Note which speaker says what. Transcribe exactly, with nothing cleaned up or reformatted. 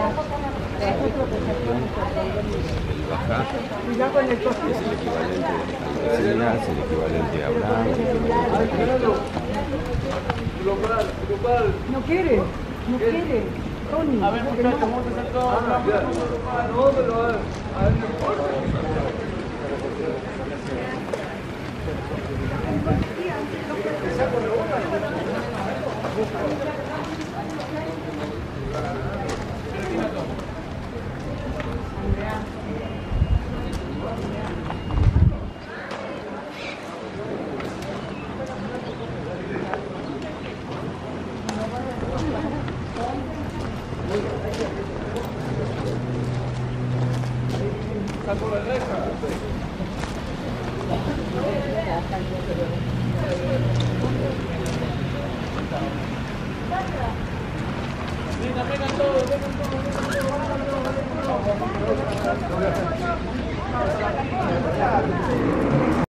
Speaker 1: Baja es el equivalente a García, es el equivalente a Blanc, el equivalente a...
Speaker 2: No quiere, no quiere. Tony.
Speaker 3: A ver, muchachos, vamos a hacer todo. No, pero a ver, a ver, no importa. Venga, venga todos.